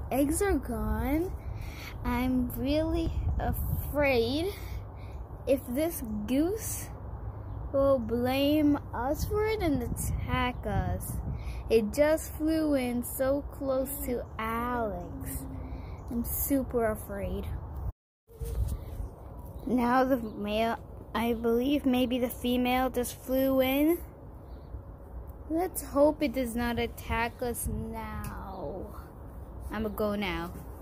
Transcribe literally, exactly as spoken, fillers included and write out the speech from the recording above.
eggs are gone. I'm really afraid if this goose will blame us for it and attack us. It just flew in so close to Alex. I'm super afraid. Now the male, I believe maybe the female just flew in. Let's hope it does not attack us now. I'm gonna go now.